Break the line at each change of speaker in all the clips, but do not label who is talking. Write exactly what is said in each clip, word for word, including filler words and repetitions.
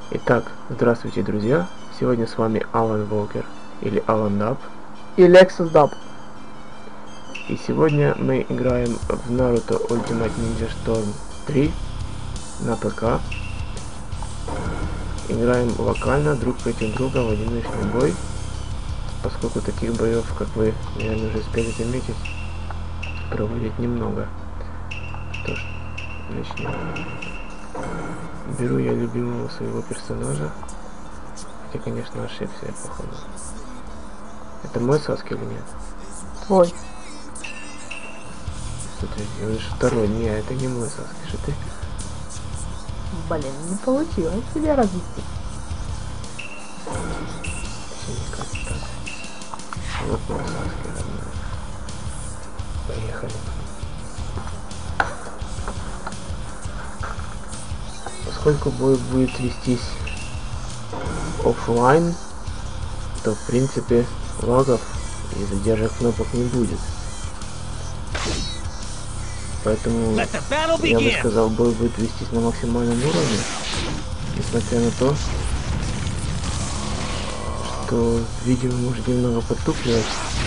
Итак, здравствуйте, друзья! Сегодня с вами Алан Волкер, или Алан Даб.
И Lexus Dub.
И сегодня мы играем в Naruto Ultimate Ninja Storm три на ПК. Играем локально, друг против друга, в одиночный бой. Поскольку таких боев, как вы, наверное, уже успели заметить, проводить немного. Что ж, начнем. Беру я любимого своего персонажа. Хотя, конечно, ошибся я, походу. Это мой Саски или нет?
Твой.
Смотри, говоришь второй. Не, это не мой Саски, что ты?
Блин, не получилось себя развести.
Все никак так. Вот мой Саски, родной. Поехали. Поскольку бой будет вестись офлайн, то в принципе лагов и задержек кнопок не будет. Поэтому я бы сказал, бой будет вестись на максимальном уровне, несмотря на то, что видео может немного подтупливать.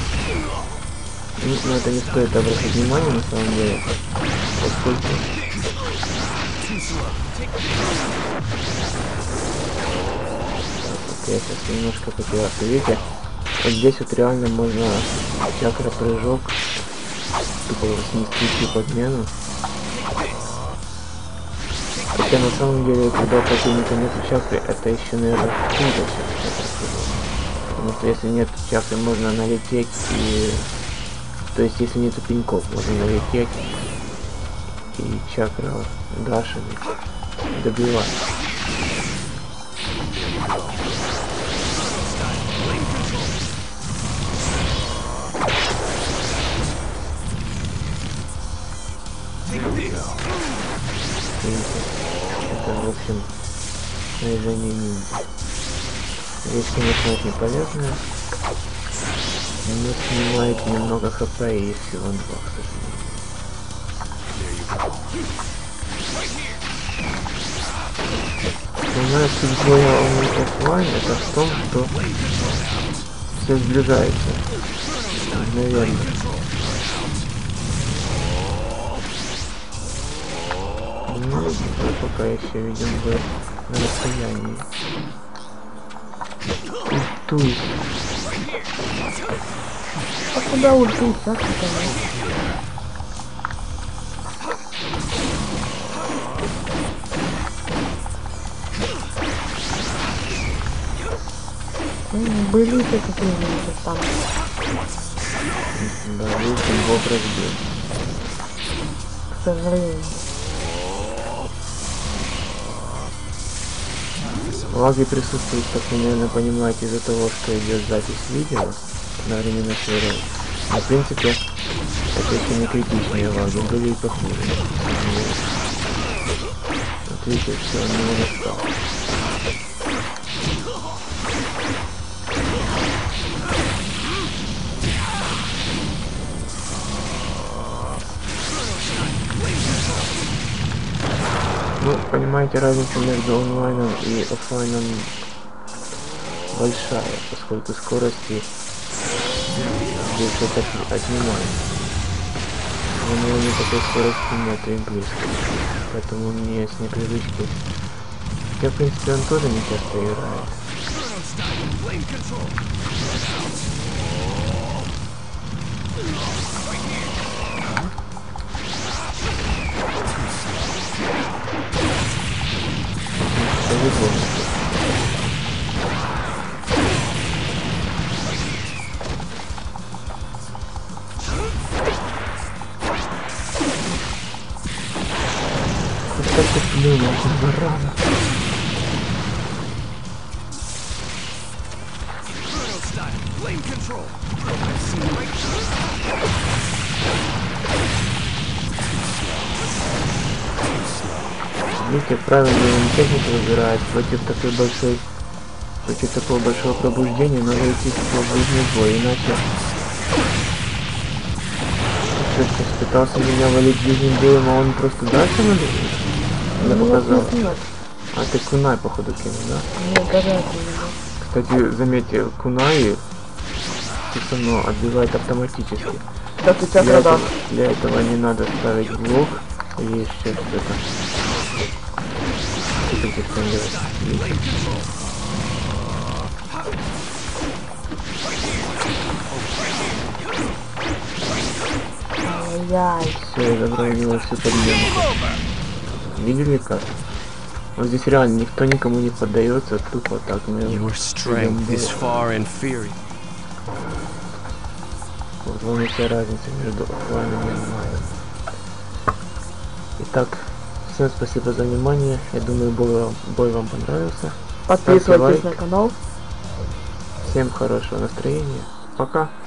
Но это не стоит обращать внимание на самом деле, поскольку я сейчас немножко потерялся. Видите, вот здесь вот реально можно чакра прыжок тупо снести всю подмену. Хотя на самом деле, когда у противника нет чакры, это еще, наверное, хуже, чем чакра прыжок. Потому что если нет чакры, можно налететь и... То есть если нету пеньков, можно налететь и чакра дашами добивать. Это, в общем, снижение ниндзя. Здесь, конечно, очень полезно, но снимает немного хп и есть всего два, к сожалению. Основная суть боя оффлайн это в том, что все сближается. Наверное. Ну, пока еще видим бой на расстоянии. Ультуй.
А куда ультуй, так это? Были-то какие-нибудь там.
Да, видите, бог разбил.
К сожалению.
Лаги присутствуют, как вы, наверное, понимаете, из-за того, что идет запись видео на временных серверах. Но, в принципе, это еще не критичные лаги, были и похуже. Вот видите, все, не настал. Ну, понимаете, разница между онлайном и офлайном большая, поскольку скорости здесь это отнимает. У него никакой скорости нет и близко. Поэтому мне с непривычки. Я, в принципе, он тоже не часто играет. Как-то плюнул, зараза. Видите, правильно он технику выбирает против такой большой, против такого большого пробуждения надо идти в ближний бой, иначе Что пытался меня валить ближним боем, а он просто дальше надо показал. А ты кунай походу кинул, да?
Мне даже это не
Кстати, заметьте, кунаи все равно отбивает автоматически.
да ты тебя
Для
когда?
этого, для этого не надо ставить блок или еще что-то. Смотрите, что он делает. Видите?
Ай-яй.
Все, я забрал у него всю подъемку. Видели как? Вот здесь реально никто никому не поддается, тупо так мы
Your strength is far inferior.
вот вам и вся разница между оффлайном и онлайном. Итак, всем спасибо за внимание. Я думаю, бой вам, бой вам понравился.
Подписывайтесь
лайк.
на канал.
Всем хорошего настроения. Пока.